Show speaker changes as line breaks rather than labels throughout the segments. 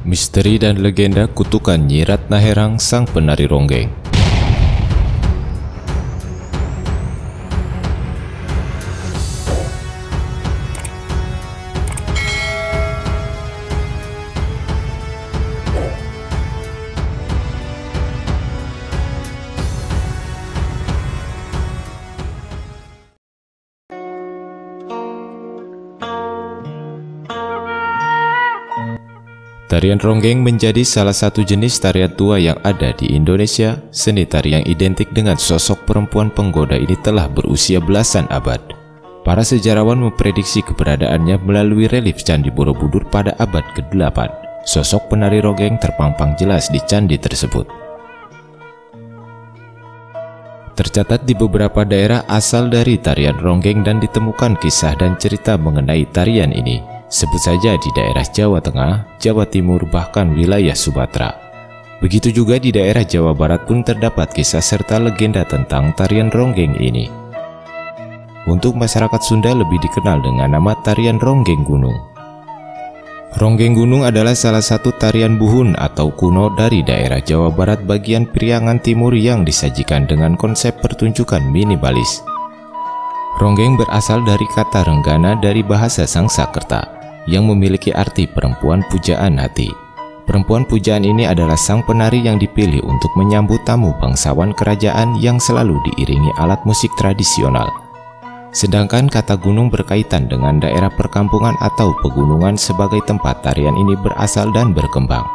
Misteri dan legenda kutukan Nyi Ratna Herang sang penari ronggeng. Tarian ronggeng menjadi salah satu jenis tarian tua yang ada di Indonesia. Seni tari yang identik dengan sosok perempuan penggoda ini telah berusia belasan abad. Para sejarawan memprediksi keberadaannya melalui relief Candi Borobudur pada abad ke-8. Sosok penari ronggeng terpampang jelas di candi tersebut. Tercatat di beberapa daerah asal dari tarian ronggeng dan ditemukan kisah dan cerita mengenai tarian ini. Sebut saja di daerah Jawa Tengah, Jawa Timur, bahkan wilayah Sumatera. Begitu juga di daerah Jawa Barat pun terdapat kisah serta legenda tentang tarian ronggeng ini. Untuk masyarakat Sunda lebih dikenal dengan nama tarian ronggeng gunung. Ronggeng gunung adalah salah satu tarian buhun atau kuno dari daerah Jawa Barat bagian Priangan Timur yang disajikan dengan konsep pertunjukan minimalis. Ronggeng berasal dari kata renggana dari bahasa Sangsakerta yang memiliki arti perempuan pujaan hati. Perempuan pujaan ini adalah sang penari yang dipilih untuk menyambut tamu bangsawan kerajaan yang selalu diiringi alat musik tradisional. Sedangkan kata gunung berkaitan dengan daerah perkampungan atau pegunungan sebagai tempat tarian ini berasal dan berkembang.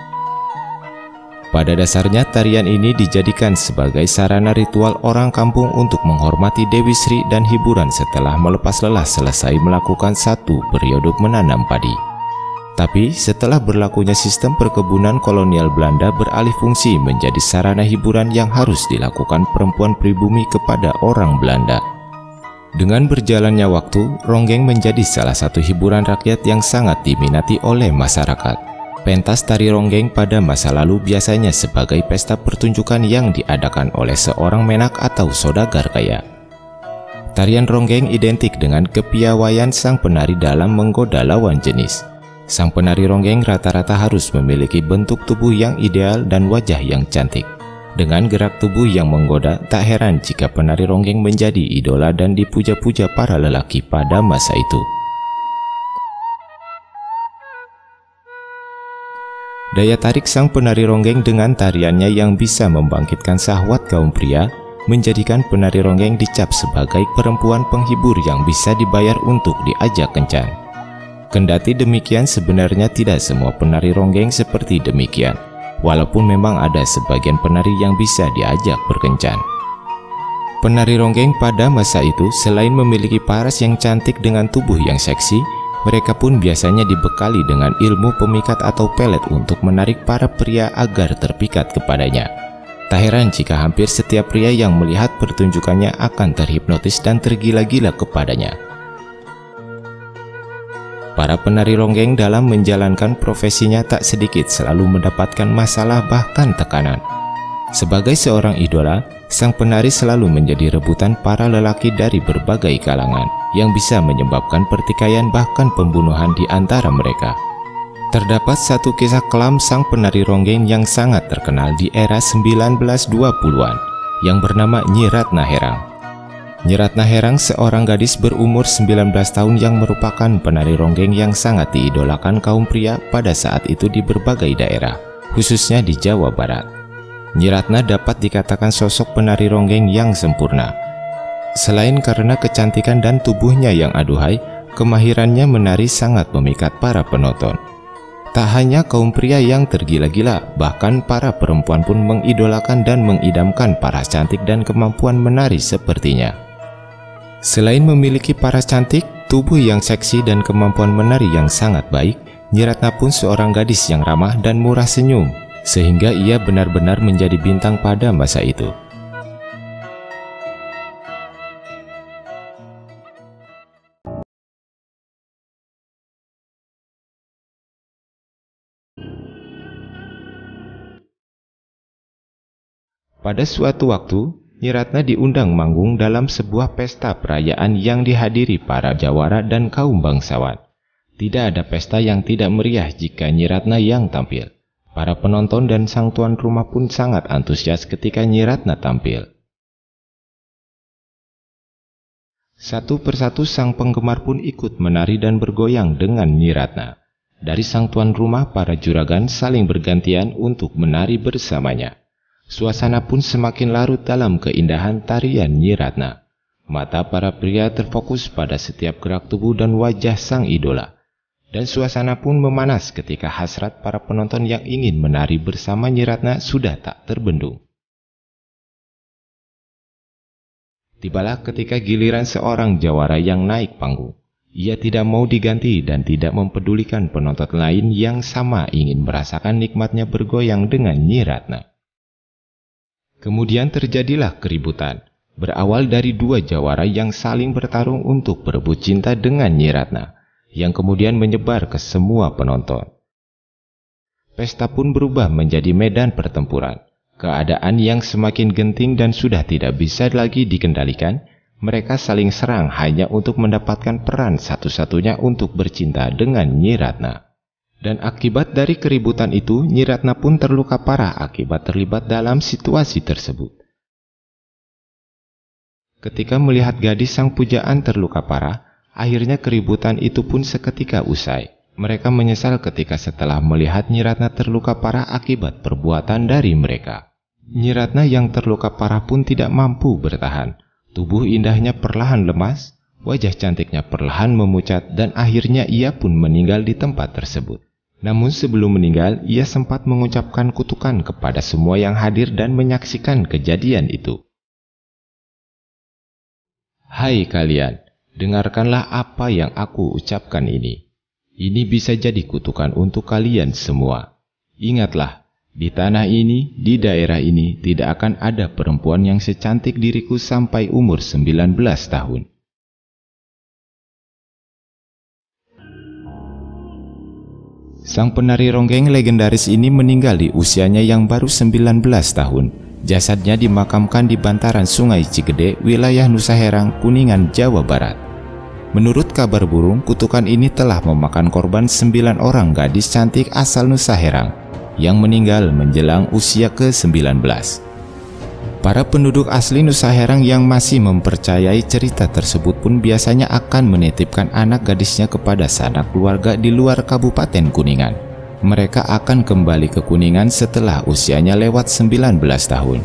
Pada dasarnya tarian ini dijadikan sebagai sarana ritual orang kampung untuk menghormati Dewi Sri dan hiburan setelah melepas lelah selesai melakukan satu periode menanam padi. Tapi setelah berlakunya sistem perkebunan kolonial Belanda beralih fungsi menjadi sarana hiburan yang harus dilakukan perempuan pribumi kepada orang Belanda. Dengan berjalannya waktu, ronggeng menjadi salah satu hiburan rakyat yang sangat diminati oleh masyarakat. Pentas tari ronggeng pada masa lalu biasanya sebagai pesta pertunjukan yang diadakan oleh seorang menak atau saudagar kaya. Tarian ronggeng identik dengan kepiawaian sang penari dalam menggoda lawan jenis. Sang penari ronggeng rata-rata harus memiliki bentuk tubuh yang ideal dan wajah yang cantik. Dengan gerak tubuh yang menggoda, tak heran jika penari ronggeng menjadi idola dan dipuja-puja para lelaki pada masa itu. Daya tarik sang penari ronggeng dengan tariannya yang bisa membangkitkan syahwat kaum pria menjadikan penari ronggeng dicap sebagai perempuan penghibur yang bisa dibayar untuk diajak kencan. Kendati demikian, sebenarnya tidak semua penari ronggeng seperti demikian, walaupun memang ada sebagian penari yang bisa diajak berkencan. Penari ronggeng pada masa itu selain memiliki paras yang cantik dengan tubuh yang seksi, mereka pun biasanya dibekali dengan ilmu pemikat atau pelet untuk menarik para pria agar terpikat kepadanya. Tak heran jika hampir setiap pria yang melihat pertunjukannya akan terhipnotis dan tergila-gila kepadanya. Para penari ronggeng dalam menjalankan profesinya tak sedikit selalu mendapatkan masalah bahkan tekanan. Sebagai seorang idola, sang penari selalu menjadi rebutan para lelaki dari berbagai kalangan yang bisa menyebabkan pertikaian bahkan pembunuhan di antara mereka. Terdapat satu kisah kelam sang penari ronggeng yang sangat terkenal di era 1920-an yang bernama Nyi Ratna Herang. Nyi Ratna Herang seorang gadis berumur 19 tahun yang merupakan penari ronggeng yang sangat diidolakan kaum pria pada saat itu di berbagai daerah, khususnya di Jawa Barat. Nyi Ratna dapat dikatakan sosok penari ronggeng yang sempurna. Selain karena kecantikan dan tubuhnya yang aduhai, kemahirannya menari sangat memikat para penonton. Tak hanya kaum pria yang tergila-gila, bahkan para perempuan pun mengidolakan dan mengidamkan paras cantik dan kemampuan menari sepertinya. Selain memiliki paras cantik, tubuh yang seksi dan kemampuan menari yang sangat baik, Nyi Ratna pun seorang gadis yang ramah dan murah senyum, sehingga ia benar-benar menjadi bintang pada masa itu. Pada suatu waktu, Nyi Ratna diundang manggung dalam sebuah pesta perayaan yang dihadiri para jawara dan kaum bangsawan. Tidak ada pesta yang tidak meriah jika Nyi Ratna yang tampil. Para penonton dan sang tuan rumah pun sangat antusias ketika Nyi Ratna tampil. Satu persatu sang penggemar pun ikut menari dan bergoyang dengan Nyi Ratna. Dari sang tuan rumah, para juragan saling bergantian untuk menari bersamanya. Suasana pun semakin larut dalam keindahan tarian Nyi Ratna. Mata para pria terfokus pada setiap gerak tubuh dan wajah sang idola. Dan suasana pun memanas ketika hasrat para penonton yang ingin menari bersama Nyi Ratna sudah tak terbendung. Tibalah ketika giliran seorang jawara yang naik panggung. Ia tidak mau diganti dan tidak mempedulikan penonton lain yang sama ingin merasakan nikmatnya bergoyang dengan Nyi Ratna. Kemudian terjadilah keributan, berawal dari dua jawara yang saling bertarung untuk berebut cinta dengan Nyi Ratna, yang kemudian menyebar ke semua penonton. Pesta pun berubah menjadi medan pertempuran. Keadaan yang semakin genting dan sudah tidak bisa lagi dikendalikan. Mereka saling serang hanya untuk mendapatkan peran satu-satunya untuk bercinta dengan Nyi Ratna. Dan akibat dari keributan itu, Nyi Ratna pun terluka parah akibat terlibat dalam situasi tersebut. Ketika melihat gadis sang pujaan terluka parah, akhirnya keributan itu pun seketika usai. Mereka menyesal ketika setelah melihat Nyi Ratna terluka parah akibat perbuatan dari mereka. Nyi Ratna yang terluka parah pun tidak mampu bertahan. Tubuh indahnya perlahan lemas, wajah cantiknya perlahan memucat, dan akhirnya ia pun meninggal di tempat tersebut. Namun sebelum meninggal, ia sempat mengucapkan kutukan kepada semua yang hadir dan menyaksikan kejadian itu. Hai kalian, dengarkanlah apa yang aku ucapkan ini. Ini bisa jadi kutukan untuk kalian semua. Ingatlah, di tanah ini, di daerah ini, tidak akan ada perempuan yang secantik diriku sampai umur 19 tahun. Sang penari ronggeng legendaris ini meninggal di usianya yang baru 19 tahun. Jasadnya dimakamkan di bantaran Sungai Cigede, wilayah Nusa Herang, Kuningan, Jawa Barat. Menurut kabar burung, kutukan ini telah memakan korban 9 orang gadis cantik asal Nusa Herang yang meninggal menjelang usia ke-19. Para penduduk asli Nusa Herang yang masih mempercayai cerita tersebut pun biasanya akan menitipkan anak gadisnya kepada sanak keluarga di luar Kabupaten Kuningan. Mereka akan kembali ke Kuningan setelah usianya lewat 19 tahun.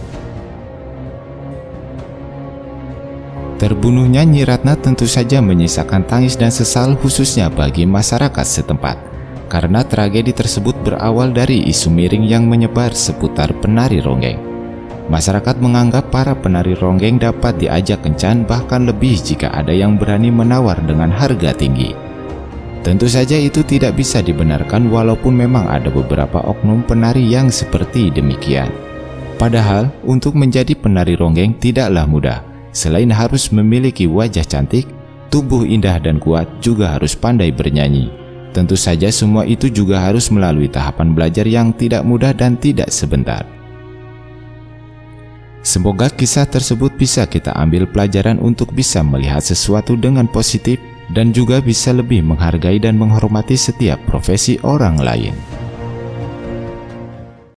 Terbunuhnya Nyi Ratna tentu saja menyisakan tangis dan sesal khususnya bagi masyarakat setempat. Karena tragedi tersebut berawal dari isu miring yang menyebar seputar penari ronggeng. Masyarakat menganggap para penari ronggeng dapat diajak kencan, bahkan lebih jika ada yang berani menawar dengan harga tinggi. Tentu saja itu tidak bisa dibenarkan walaupun memang ada beberapa oknum penari yang seperti demikian. Padahal untuk menjadi penari ronggeng tidaklah mudah. Selain harus memiliki wajah cantik, tubuh indah dan kuat, juga harus pandai bernyanyi. Tentu saja semua itu juga harus melalui tahapan belajar yang tidak mudah dan tidak sebentar. Semoga kisah tersebut bisa kita ambil pelajaran untuk bisa melihat sesuatu dengan positif dan juga bisa lebih menghargai dan menghormati setiap profesi orang lain.